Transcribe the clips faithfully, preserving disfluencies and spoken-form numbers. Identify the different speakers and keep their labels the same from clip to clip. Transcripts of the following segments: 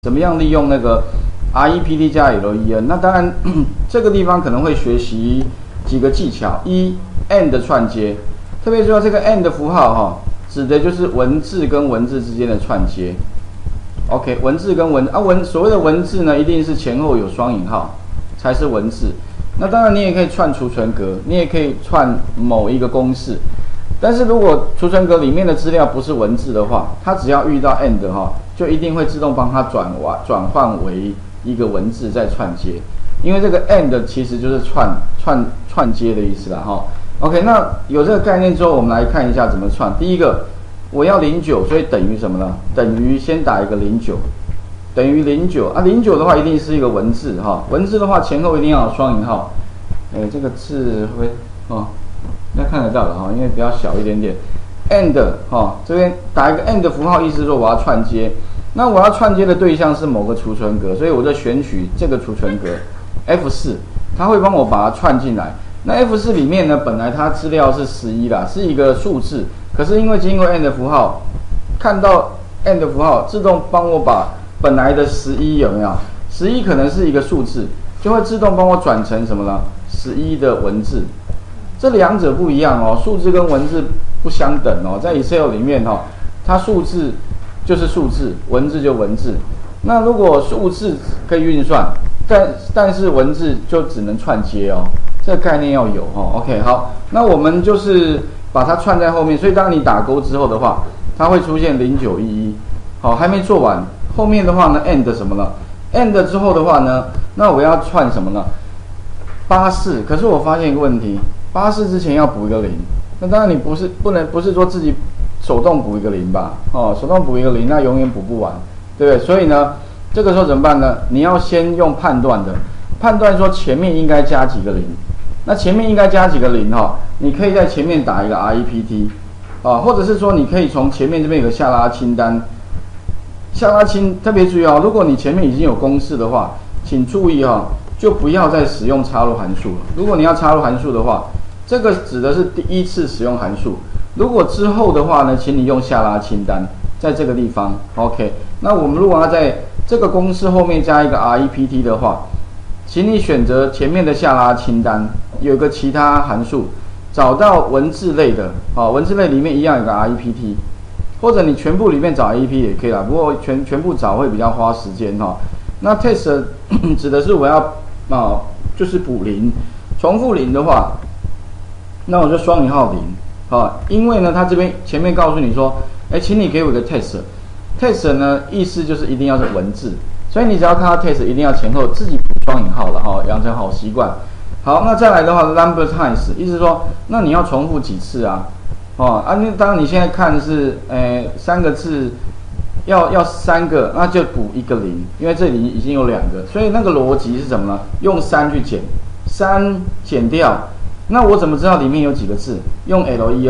Speaker 1: 怎么样利用那个 R E P T 加 L E N？ 那当然，这个地方可能会学习几个技巧。一 ，and 串接，特别注意这个 and 符号哈，指的就是文字跟文字之间的串接。OK， 文字跟文啊文所谓的文字呢，一定是前后有双引号才是文字。那当然，你也可以串储存格，你也可以串某一个公式。但是如果储存格里面的资料不是文字的话，它只要遇到 and 哈，就一定会自动帮它转完转换为一个文字再串接，因为这个 and 其实就是串串串接的意思啦哈。OK， 那有这个概念之后，我们来看一下怎么串。第一个，我要零九，所以等于什么呢？等于先打一个零九，等于零九啊，零九的话一定是一个文字哈，文字的话前后一定要有双引号。哎，这个字会哦。应该看得到的哈，因为比较小一点点。and 哈，这边打一个 and 符号，意思说我要串接。那我要串接的对象是某个储存格，所以我就选取这个储存格 F 四， 它会帮我把它串进来。那 F 四 里面呢，本来它资料是十一啦，是一个数字，可是因为经过 and 符号，看到 and 符号，自动帮我把本来的十一有没有？十一可能是一个数字，就会自动帮我转成什么呢？十一的文字。这两者不一样哦，数字跟文字不相等哦。在 Excel 里面哦，它数字就是数字，文字就文字。那如果数字可以运算，但但是文字就只能串接哦，这个概念要有哦。OK， 好，那我们就是把它串在后面，所以当你打勾之后的话，它会出现零九一一。好，还没做完，后面的话呢 ，and 什么呢 ？and 之后的话呢，那我要串什么呢？八四，可是我发现一个问题。八四之前要补一个零，那当然你不是不能不是说自己手动补一个零吧？哦，手动补一个零，那永远补不完，对不对？所以呢，这个时候怎么办呢？你要先用判断的，判断说前面应该加几个零。那前面应该加几个零哈？你可以在前面打一个 R E P T， 啊，或者是说你可以从前面这边有个下拉清单，下拉清特别注意哦，如果你前面已经有公式的话，请注意哈，就不要再使用插入函数了。如果你要插入函数的话，这个指的是第一次使用函数，如果之后的话呢，请你用下拉清单，在这个地方 ，OK。那我们如果要在这个公式后面加一个 R E P T 的话，请你选择前面的下拉清单，有个其他函数，找到文字类的，好，文字类里面一样有个 R E P T， 或者你全部里面找 R E P T 也可以啦，不过全全部找会比较花时间哈。那 test 指的是我要啊，就是补零，重复零的话。那我就双引号零，啊，因为呢，它这边前面告诉你说，哎，请你给我一个 test，test 呢意思就是一定要是文字，所以你只要看到 test， 一定要前后自己补双引号了哈，养成好习惯。好，那再来的话 ，number times， 意思说，那你要重复几次啊？哦，啊，那当然你现在看是，诶，三个字，要要三个，那就补一个零，因为这里已经有两个，所以那个逻辑是什么呢？用三去减，三减掉。那我怎么知道里面有几个字？用 L E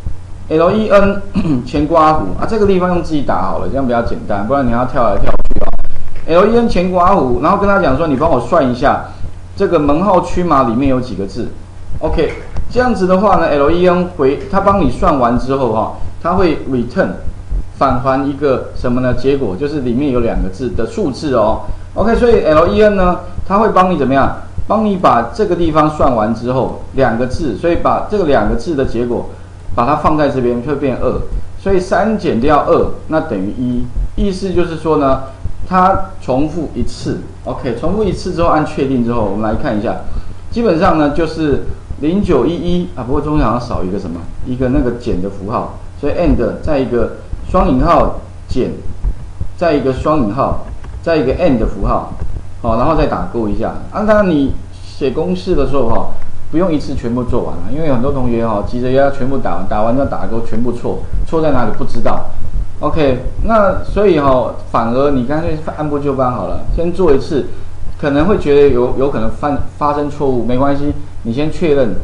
Speaker 1: N，L E N 前括弧啊，这个地方用自己打好了，这样比较简单，不然你要跳来跳去啊。L E N 前括弧，然后跟他讲说，你帮我算一下这个门号区码里面有几个字。OK， 这样子的话呢 ，L E N 回他帮你算完之后哈，他会 return 返还一个什么呢？结果就是里面有两个字的数字哦。OK， 所以 L E N 呢，他会帮你怎么样？帮你把这个地方算完之后，两个字，所以把这个两个字的结果，把它放在这边，会变二。所以三减掉二，那等于一。意思就是说呢，它重复一次 ，OK， 重复一次之后按确定之后，我们来看一下，基本上呢就是零九一一啊，不过中间好像少一个什么，一个那个减的符号，所以 and 再一个双引号减，再一个双引号，再一个 and 的符号。好，然后再打勾一下。啊，当然你写公式的时候哈，不用一次全部做完了，因为有很多同学哈急着要全部打完，打完再打勾，全部错，错在哪里不知道。OK， 那所以哈，反而你干脆按部就班好了，先做一次，可能会觉得有有可能发发生错误，没关系，你先确认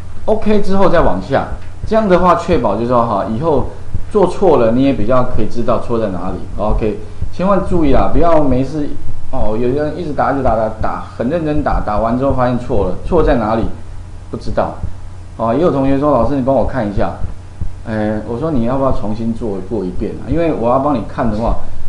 Speaker 1: OK 之后再往下，这样的话确保就是说哈，以后做错了你也比较可以知道错在哪里。OK， 千万注意啦，不要没事。哦，有人一直打，一直打，打打，很认真打，打完之后发现错了，错在哪里？不知道。哦，也有同学说，老师你帮我看一下。哎，我说你要不要重新做过一遍啊？因为我要帮你看的话，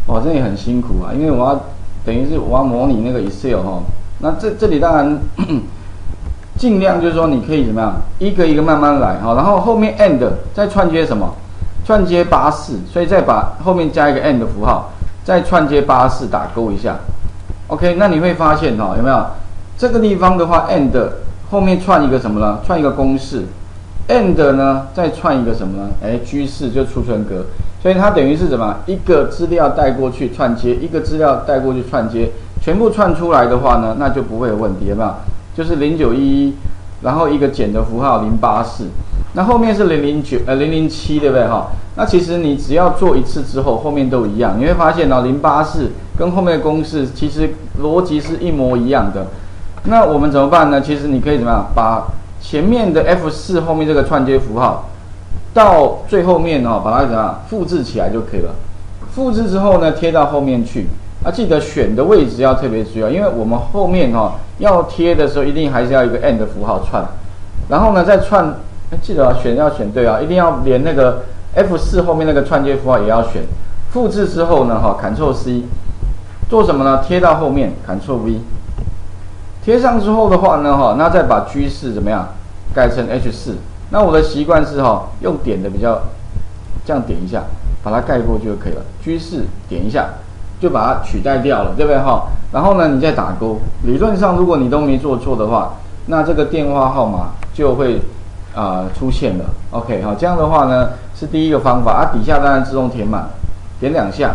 Speaker 1: 哇，这也很辛苦啊，因为我要等于是我要模拟那个 Excel 哈。那这这里当然尽量就是说你可以怎么样，一个一个慢慢来哈，然后后面 and 再串接什么？串接八四，所以再把后面加一个 and 的符号，再串接八四打勾一下。OK， 那你会发现哈，有没有这个地方的话 ，and 后面串一个什么呢？串一个公式 ，and 呢再串一个什么呢？哎 ，G 四就储存格，所以它等于是什么？一个资料带过去串接，一个资料带过去串接，全部串出来的话呢，那就不会有问题，有没有？就是零九一一，然后一个减的符号零八四。那后面是零零九呃零零七，对不对哈？那其实你只要做一次之后，后面都一样，你会发现呢，零八四跟后面的公式其实逻辑是一模一样的。那我们怎么办呢？其实你可以怎么样，把前面的 F 四后面这个串接符号到最后面哦，把它怎么样复制起来就可以了。复制之后呢，贴到后面去。啊，记得选的位置要特别注意，因为我们后面哈、哦、要贴的时候，一定还是要一个 and 的符号串，然后呢再串。记得啊，选要选对啊，一定要连那个 F 四后面那个串接符号也要选。复制之后呢，哈 ，Ctrl C， 做什么呢？贴到后面 ，Ctrl V， 贴上之后的话呢，哈，那再把 G 四怎么样改成 H 四？那我的习惯是哈，用点的比较，这样点一下，把它盖过就可以了。G 四点一下，就把它取代掉了，对不对哈？然后呢，你再打勾。理论上，如果你都没做错的话，那这个电话号码就会。啊、呃，出现了 ，OK， 好，这样的话呢是第一个方法啊，底下当然自动填满，点两下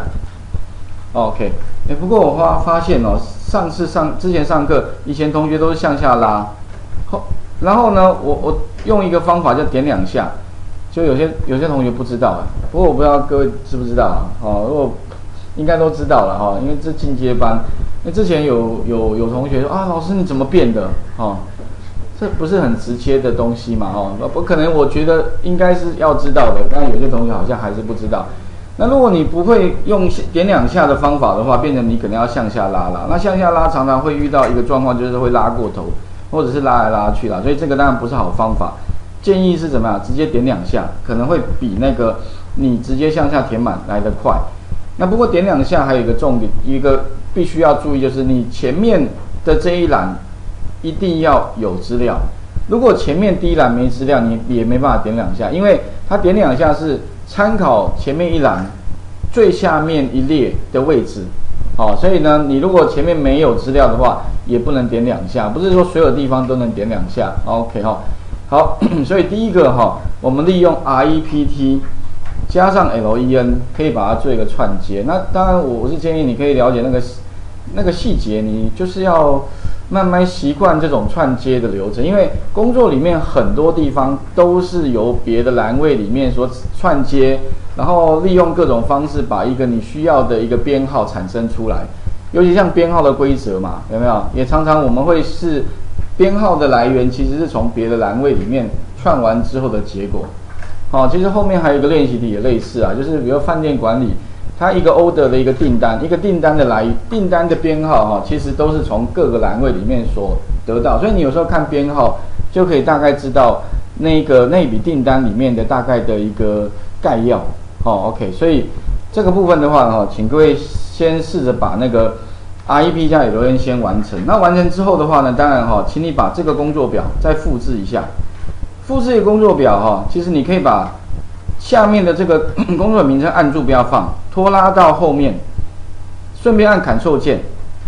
Speaker 1: ，OK， 哎、欸，不过我发发现哦，上次上之前上课，以前同学都是向下拉，后然后呢，我我用一个方法叫点两下，就有些有些同学不知道啊，不过我不知道各位知不知道啊，哦，如果应该都知道了哈、哦，因为这进阶班，那之前有有有同学说啊，老师你怎么变的，哦。这不是很直接的东西嘛？哦，不可能，我觉得应该是要知道的，但有些同学好像还是不知道。那如果你不会用点两下的方法的话，变成你可能要向下拉拉。那向下拉常常会遇到一个状况，就是会拉过头，或者是拉来拉去啦。所以这个当然不是好方法。建议是怎么样？直接点两下，可能会比那个你直接向下填满来得快。那不过点两下还有一个重点，一个必须要注意，就是你前面的这一栏。一定要有资料，如果前面第一栏没资料，你也没办法点两下，因为它点两下是参考前面一栏最下面一列的位置，好，所以呢，你如果前面没有资料的话，也不能点两下，不是说所有地方都能点两下 ，OK 哈，好，所以第一个哈，我们利用 R E P T 加上 L E N 可以把它做一个串接，那当然我是建议你可以了解那个那个细节，你就是要。慢慢习惯这种串接的流程，因为工作里面很多地方都是由别的栏位里面所串接，然后利用各种方式把一个你需要的一个编号产生出来。尤其像编号的规则嘛，有没有？也常常我们会是编号的来源，其实是从别的栏位里面串完之后的结果。好，其实后面还有一个练习题也类似啊，就是比如饭店管理。它一个 order 的一个订单，一个订单的来订单的编号哈，其实都是从各个栏位里面所得到，所以你有时候看编号就可以大概知道那个那笔订单里面的大概的一个概要，哦 ，OK， 所以这个部分的话哈，请各位先试着把那个 R E P 加 L E N 先完成。那完成之后的话呢，当然哈，请你把这个工作表再复制一下，复制一个工作表哈，其实你可以把下面的这个工作名称按住不要放，拖拉到后面，顺便按 Ctrl 键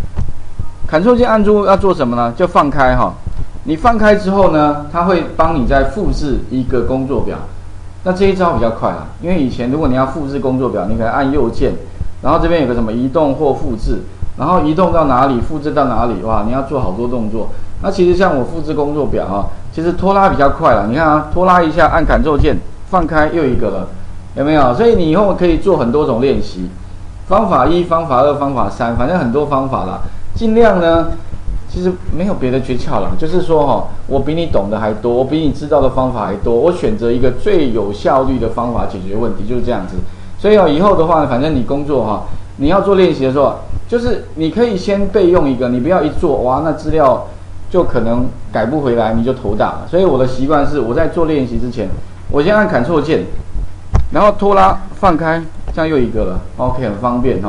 Speaker 1: ，Ctrl 键按住要做什么呢？就放开哈。你放开之后呢，它会帮你再复制一个工作表。那这一招比较快啦，因为以前如果你要复制工作表，你可以按右键，然后这边有个什么移动或复制，然后移动到哪里，复制到哪里，哇，你要做好多动作。那其实像我复制工作表哈，其实拖拉比较快啦。你看啊，拖拉一下按 Ctrl 键。放开又一个了，有没有？所以你以后可以做很多种练习，方法一、方法二、方法三，反正很多方法啦。尽量呢，其实没有别的诀窍啦，就是说哈、哦，我比你懂得还多，我比你知道的方法还多，我选择一个最有效率的方法解决问题，就是这样子。所以哦，以后的话，反正你工作哈，你要做练习的时候，就是你可以先备用一个，你不要一做哇，那资料就可能改不回来，你就头大了。所以我的习惯是，我在做练习之前。我先按 Ctrl 键，然后拖拉放开，这样又一个了 ，OK， 很方便哈、哦。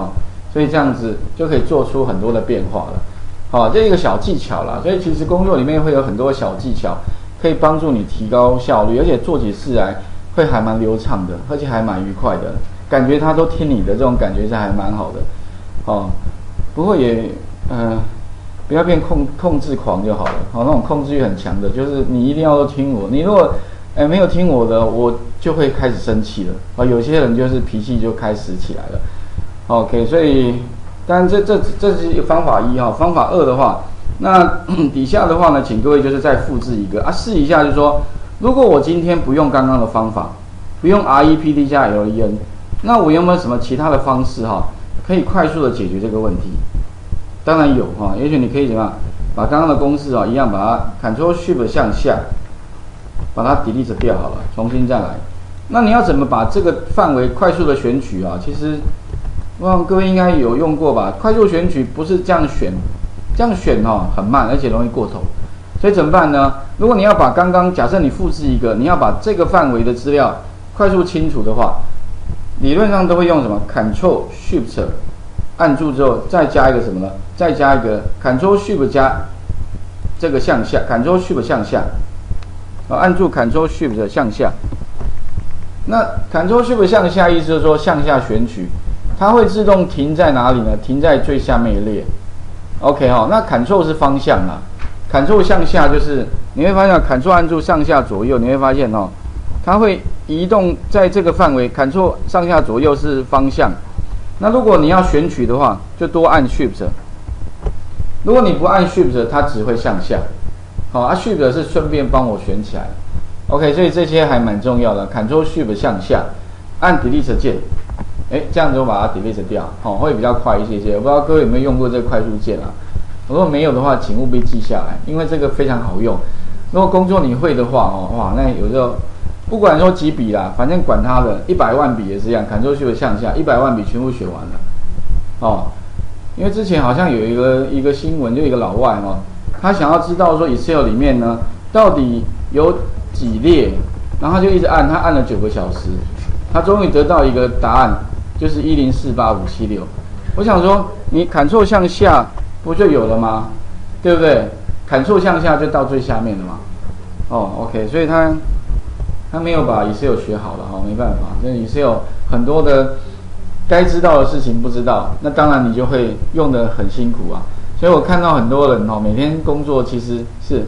Speaker 1: 所以这样子就可以做出很多的变化了。好，这一个小技巧啦。所以其实工作里面会有很多小技巧，可以帮助你提高效率，而且做起事来会还蛮流畅的，而且还蛮愉快的，感觉他都听你的，这种感觉是还蛮好的。哦，不过也嗯、呃，不要变控控制狂就好了。好，那种控制欲很强的，就是你一定要都听我，你如果哎没有听我的，我就会开始生气了。啊，有些人就是脾气就开始起来了。OK， 所以当然这这这是方法一哈，方法二的话，那底下的话呢，请各位就是再复制一个啊，试一下，就是说，如果我今天不用刚刚的方法，不用 R E P T 加 L E N， 那我有没有什么其他的方式哈，可以快速的解决这个问题？当然有哈，也许你可以怎么样，把刚刚的公式啊一样把它 Ctrl Shift 向下，把它 delete 掉好了，重新再来。那你要怎么把这个范围快速的选取啊？其实，我想各位应该有用过吧？快速选取不是这样选，这样选哦很慢，而且容易过头。所以怎么办呢？如果你要把刚刚假设你复制一个，你要把这个范围的资料快速清除的话，理论上都会用什么 ？Ctrl Shift 按住之后，再加一个什么呢？再加一个 Ctrl Shift 加这个向下 ，Ctrl Shift 向下，啊，按住 Ctrl Shift 向下。那 Ctrl Shift 向下意思就是说向下选取，它会自动停在哪里呢？停在最下面一列。OK 哈、哦，那 Ctrl 是方向啦 ，Ctrl 向下就是你会发现 Ctrl 按住上下左右，你会发现哦，它会移动在这个范围 ，Ctrl 上下左右是方向。那如果你要选取的话，就多按 Shift。如果你不按 Shift， 它只会向下。好、哦，啊 Shift 是顺便帮我选起来。OK， 所以这些还蛮重要的。Ctrl Shift 向下，按 Delete 键，哎，这样子我把它 Delete 掉，好、哦，会比较快一些些。我不知道各位有没有用过这个快速键啊？如果没有的话，请务必记下来，因为这个非常好用。如果工作你会的话，哦，哇，那有时候不管说几笔啦，反正管它的，一百万笔也是一样 ，Ctrl Shift 向下，一百万笔全部写完了，哦。因为之前好像有一个一个新闻，就一个老外哦，他想要知道说 Excel 里面呢到底有几列，然后他就一直按，他按了九个小时，他终于得到一个答案，就是一零四八五七六。我想说，你 Ctrl 向下不就有了吗？对不对 ？Ctrl 向下就到最下面了嘛。哦 ，OK， 所以他他没有把 Excel 学好了哈、哦，没办法，这 Excel 很多的该知道的事情不知道，那当然你就会用得很辛苦啊。所以我看到很多人哦，每天工作其实是。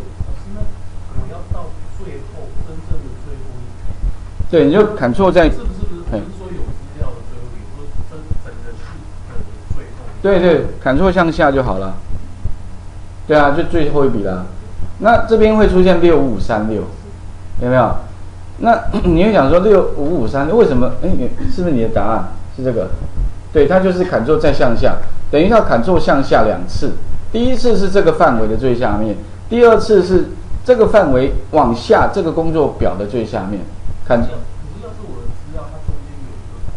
Speaker 1: 对，你就 Ctrl 在，是不是不是说有资料的最后一笔，或者整整个序的最后？对对 ，Ctrl 向下就好了。对啊，就最后一笔啦。那这边会出现六五五三六，有没有？那你会想说六五五三六为什么？哎，是不是你的答案是这个？对，它就是 Ctrl 再向下，等于要 Ctrl 向下两次。第一次是这个范围的最下面，第二次是这个范围往下这个工作表的最下面。看，可是要是我的资料，它中间有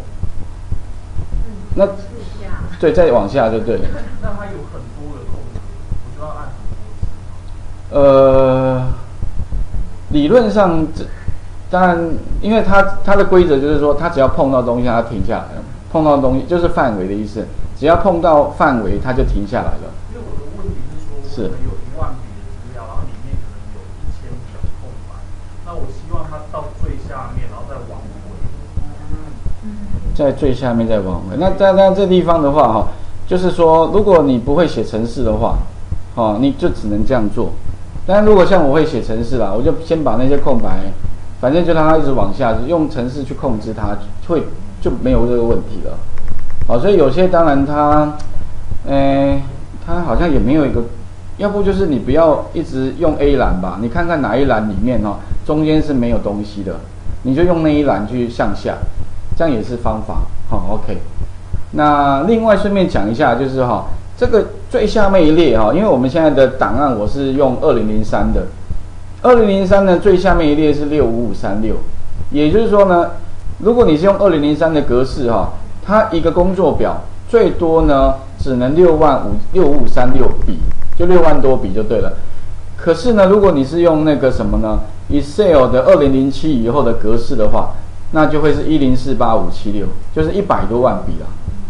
Speaker 1: 一个空，那对，再往下就对了。那它有很多的空，我就要按很多次。呃，理论上这当然，因为它它的规则就是说，它只要碰到东西，它停下来了。碰到东西就是范围的意思，只要碰到范围，它就停下来了。因为我的问题是说，我们有一万笔的资料，然后里面可能有一千笔的空白，那我希望它到最下面，然后再往回。在最下面再往回。那在在这地方的话，哈，就是说，如果你不会写程式的话，哦，你就只能这样做。但如果像我会写程式啦，我就先把那些空白，反正就让它一直往下，用程式去控制它，会就没有这个问题了。好，所以有些当然它，呃，它好像也没有一个，要不就是你不要一直用 A 栏吧，你看看哪一栏里面哦，中间是没有东西的，你就用那一栏去向下，这样也是方法。好 ，OK。那另外顺便讲一下，就是哈、哦，这个最下面一列哈、哦，因为我们现在的档案我是用二零零三的，二零零三呢最下面一列是六五五三六，也就是说呢，如果你是用二零零三的格式哈、哦，它一个工作表最多呢只能六万五六五五三六笔，就六万多笔就对了。可是呢，如果你是用那个什么呢 ，Excel 的二零零七以后的格式的话，那就会是一零四八五七六，就是一百多万笔啦，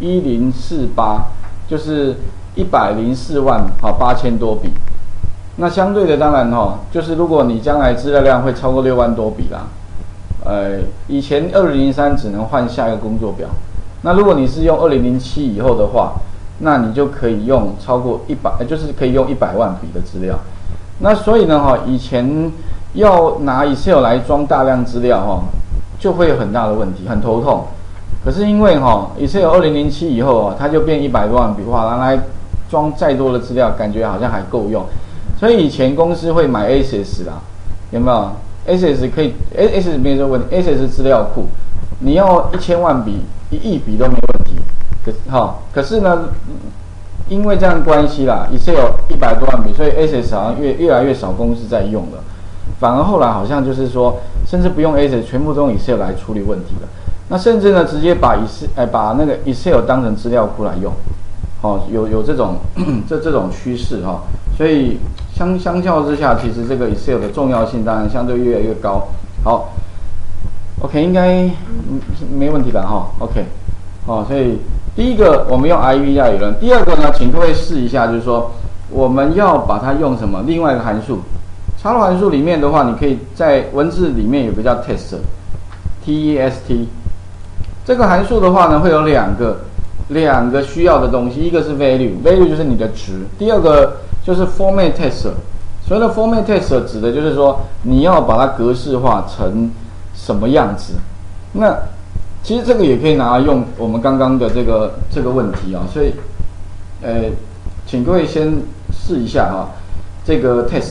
Speaker 1: 一零四八，就是一百零四万好八千多笔。那相对的，当然哈，就是如果你将来资料量会超过六万多笔啦，呃，以前二零零三只能换下一个工作表，那如果你是用二零零七以后的话，那你就可以用超过一百，就是可以用一百万笔的资料。那所以呢哈，以前要拿 Excel 来装大量资料哈，就会有很大的问题，很头痛。可是因为哈 Excel 二零零七以后啊，它就变一百多万笔，哇，拿来装再多的资料，感觉好像还够用。所以以前公司会买 Access 啦，有没有 ？Access 可以 ，Access 没有这个问题 ，Access 资料库，你要一千万笔、一亿笔都没问题。可哈，可是呢，因为这样关系啦 ，Excel 一百多万笔，所以 Access 好像越越来越少公司在用了。反而后来好像就是说，甚至不用 Access， 全部都用 Excel 来处理问题了。那甚至呢，直接把 Excel 哎把那个 Excel 当成资料库来用，哦，有有这种这这种趋势哈、哦，所以相相较之下，其实这个 Excel 的重要性当然相对越来越高。好 ，OK， 应该没问题了哈、哦、，OK， 哦，所以第一个我们用 I E P T 理论，第二个呢，请各位试一下，就是说我们要把它用什么另外一个函数。插入函数里面的话，你可以在文字里面有个叫 test，T E S T。这个函数的话呢，会有两个两个需要的东西，一个是 value，value 就是你的值，第二个就是 format text。所谓的 format text 指的就是说你要把它格式化成什么样子。那其实这个也可以拿来用我们刚刚的这个这个问题啊，所以呃，请各位先试一下哈、啊，这个 test。